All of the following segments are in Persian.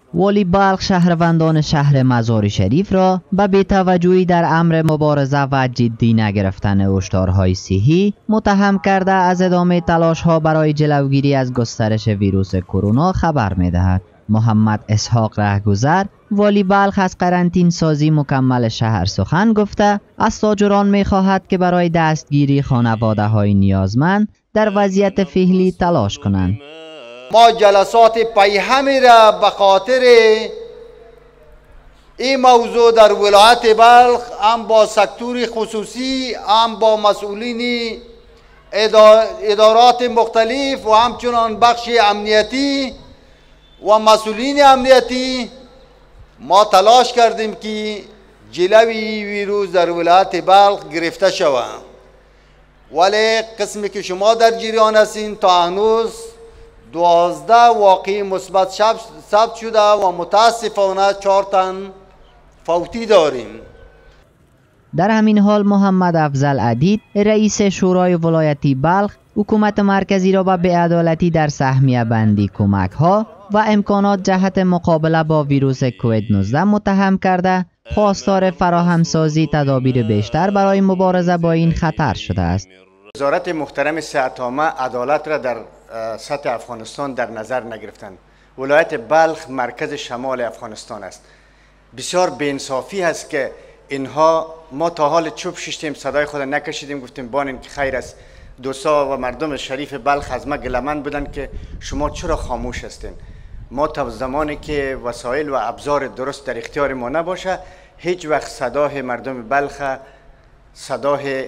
والی بلخ شهروندان شهر مزار شریف را به بی‌توجهی در امر مبارزه و جدی نگرفتن هشدارهای صحی متهم کرده از ادامه تلاش‌ها برای جلوگیری از گسترش ویروس کرونا خبر می‌دهد. محمد اسحاق رهگذر والی بلخ از قرنطین سازی مکمل شهر سخن گفته از تاجران می‌خواهد که برای دستگیری خانواده‌های نیازمند در وضعیت فعلی تلاش کنند. ما جلسات پیهمی را به خاطر این موضوع در ولایت بلخ هم با سکتور خصوصی هم با مسئولین ادارات مختلف و همچنان بخش امنیتی و مسئولین امنیتی ما تلاش کردیم که جلوی ویروس در ولایت بلخ گرفته شود، ولی قسمی که شما در جریان هستین تا هنوز 12 واقعی مثبت ثبت شده و متاسفانه 4 تن فوتی داریم. در همین حال محمد افضل عدید رئیس شورای ولایتی بلخ حکومت مرکزی را به بی‌عدالتی در سهمیه بندی کمک ها و امکانات جهت مقابله با ویروس کووید 19 متهم کرده خواستار فراهمسازی تدابیر بیشتر برای مبارزه با این خطر شده است. وزارت محترم صحت عامه عدالت را در سطح افغانستان در نظر نگرفتند. ولایت بلخ مرکز شمال افغانستان است. بسیار بی‌انصافی است که اینها ما تا حال چوب ششتیم، صدای خود نکشیدیم، گفتیم بانین که خیر است. دوستا و مردم شریف بلخ از ما گلمند بودند که شما چرا خاموش هستین. ما تا زمانی که وسایل و ابزار درست در اختیار ما نباشه هیچ وقت صدای مردم بلخ صدای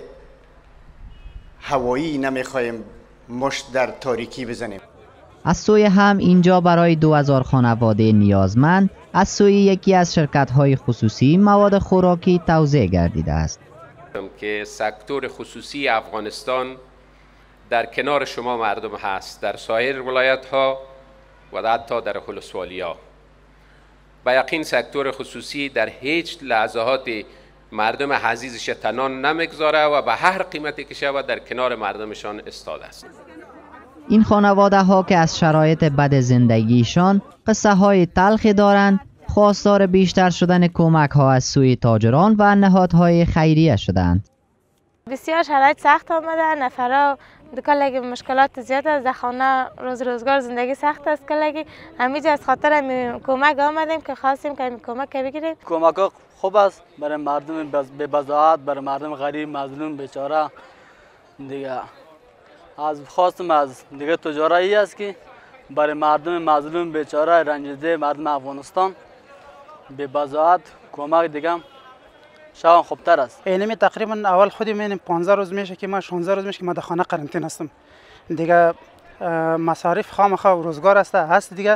هوایی نمیخوایم مشت در تاریکی بزنیم. از سوی هم اینجا برای 2000 خانواده نیازمند از سوی یکی از شرکت‌های خصوصی مواد خوراکی توزیع گردیده است. که سکتور خصوصی افغانستان در کنار شما مردم هست، در سایر ولایت‌ها و حتی در ولسوالی‌ها. به یقین سکتور خصوصی در هیچ لحظات مردم عزیزش تنان نمیگذاره و به هر قیمتی که شود در کنار مردمشان ایستاده است. این خانواده ها که از شرایط بد زندگیشان قصه های تلخی دارند خواستار بیشتر شدن کمک ها از سوی تاجران و نهادهای خیریه شدند. بسیار شرایط سخت آمده، نفرا کلگی مشکلات زیاد است، در خانه روزگار زندگی سخت است. کلگی همیشه از خاطر کمک آمدیم که خواستیم که کمک بگیریم. کمک خوب است برای مردم به بضاعت، برای مردم غریب مظلوم بیچاره. دیگه از خواستم از دیگه تجاری است که برای مردم مظلوم بیچاره رنجیده مردم افغانستان به بضاعت کمک دیگه شاید خوبتر است. اینمی تقریبا اول خودی من 15 روز میشه که ما 16 روز میشه که ما در خانه قرنطین هستم. دیگه مصارف خامخا و روزگار هست دیگه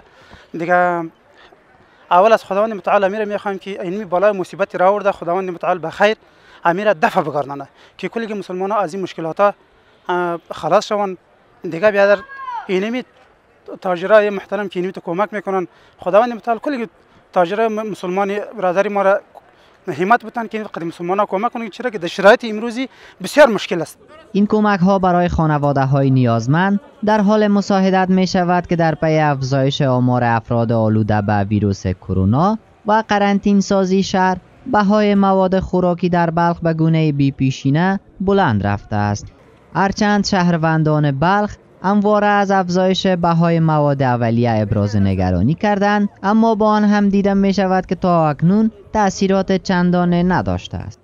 اول از خداوند متعال امیر میخوام که اینمی بالای مصیبت را آورده، خداوند متعال بخیر امیر دفع بگردانه که کلی مسلمان ها از این مشکلات خلاص شون. دیگه بیادر اینمی تاجرای محترم که اینمی تو کمک میکنن، خداوند متعال کلی تاجرای مسلمانی برادری ما را همت بتن که قدیم مسلمان ها کمک کنند، چرا که در شرایط امروزی بسیار مشکل است. این کمک ها برای خانواده های نیازمند در حال مساعدت می شود که در پی افزایش آمار افراد آلوده به ویروس کرونا و قرنطین سازی شهر بهای مواد خوراکی در بلخ به گونه بی پیشینه بلند رفته است. هرچند شهروندان بلخ همواره از افزایش بهای مواد اولیه ابراز نگرانی کردند، اما با آن هم دیده می شود که تا اکنون تأثیرات چندانه نداشته است.